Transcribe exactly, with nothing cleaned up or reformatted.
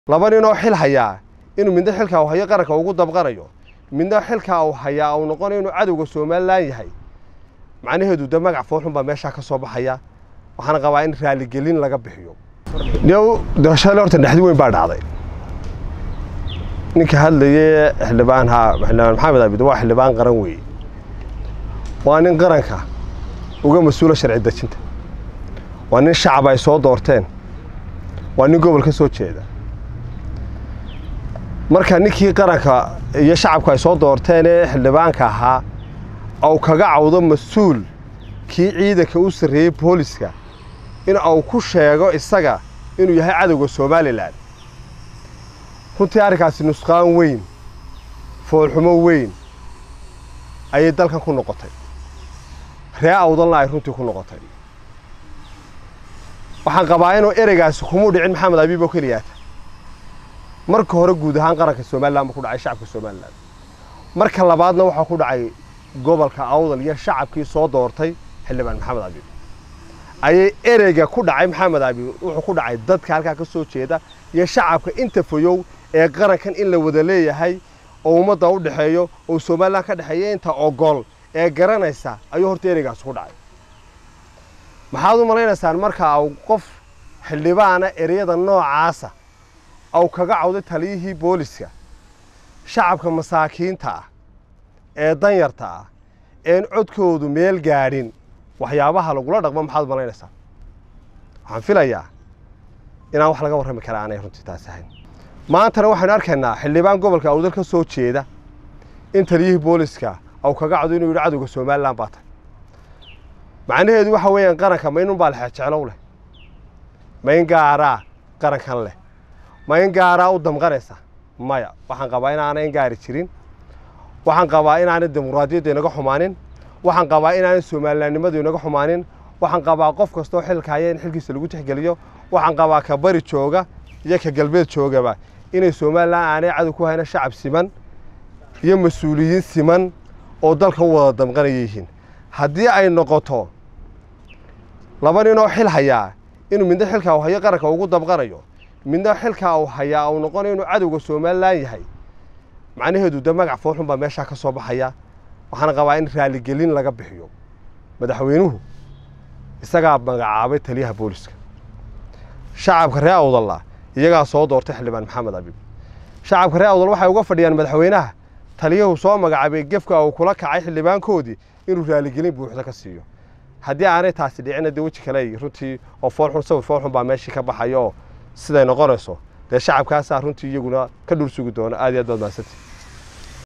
laba nin oo xil haya inuu midna xilka uu hayo qaranka ugu dabqanayo midna xilka uu haya uu noqonayo inuu cadowga Soomaaliland yahay macnaheedu da magac fooxun baa meesha ka soo baxaya waxaan qabaa in raali gelin laga bixiyo niyow dashaale horta dhaxdi weyn baa dhacday ninka hadlayay xildhibaan ha xildhibaan maxamed abid waa xildhibaan qaran weey waa nin qaranka uga mas'uul sharci dejinta waa nin shacab ay soo doorteen waa nin gobolka soo jeeda marka ninkii qaranka iyo shacabku ay soo doorteen ee xildhibaanka ahaa oo kaga cawdo mas'uul kii ciidanka u sareeyay booliska in uu ku sheego isaga inuu yahay cadowga Soomaaliland runtii arkaasi nusqaan weyn foolxumo weyn ay dalkan ku noqotay ree awdalna ay runtii ku noqotay waxaan qabaa inuu ereygaasi kuma dhicin maxamed abiib oo kaliya marka hore guud ahaan qaranka Soomaaliland ku dhacay shacabka Soomaaliland marka labaadna waxa ku dhacay gobolka awdal iyo shacabkii soo doortay xildhibaan maxamed abiib ay ereyga ku dhacay maxamed abiib wuxuu ku dhacay dadka halka ka soo jeeda iyo shacabka inta fayow ee qarankan in la wada leeyahay oo umada u dhaxeeyo oo Soomaaliland ka dhaxeeyo inta ogol ee garanaysa ayuu horta ereygaas ku dhacay maxaad u malaynaysan marka uu qof xildhibaana ereyada noocaasa أو كجا عودة تليه بوليسيا شعب كمساكين تا دان يرتا إن عدكود ميل جارين وحيابها لقولا رقم حد ملاينسا عن فيلايا إن أول حلقة ورهم كلامنا يرنتي تاسهين ما أنت روح نركنا حلبان قبل كأودر كسوت شيء ده إن تليه بوليسيا أو كجا عودين يرعدوا كسومال لامبات معناه هذا وحوي قرن كمان نبالح تعلوله ما ينقارا قرن كان له ما ينقارا ودم غريسة مايا waxaan qabaa in aanay gaari jirin waxaan qabaa in aanay dimuqraadiyadda inaga xumaanin waxaan qabaa in aanay Soomaalilandnimadu inaga xumaanin waxaan qabaa qof kasto xilka haya in xilkiisa lagu tixgeliyo waxaan qabaa ka bari jooga iyo ka galbeed joogaba inay Soomaaliland aanay cad ku hayna shacab siman iyo mas'uuliyiin siman oo dalka wada damqanayeen haddii ay noqoto laba nin oo xil haya inuu midna xilka uu hayo qaranka ugu dabqanayo midna xilka uu haya uu noqonayo inuu cadowga Soomaaliland yahay macnaheedu da magac fooxun baa meesha ka soo baxaya waxaan qabaa in raali gelin laga bixiyo madaxweynuhu isaga magacaabay taliyaha booliska shacabka reer awdal iyaga soo doortay xildhibaan maxamed abiib shacabka reer awdal waxay uga fadhiyaan madaxweynaha taliyahu soo magacaabay gefka uu kula kacay xildhibaankoodii inuu raali gelin buuxda ka siiyo haddii aanay taasi dhicin dad wajhi kale runtii oo fooxun soo fooxun baa meesha ka baxayo siday noqonayso de shacabkaas runtii iyaguna ka dhul sugi doona aad iyo aad baad maasantay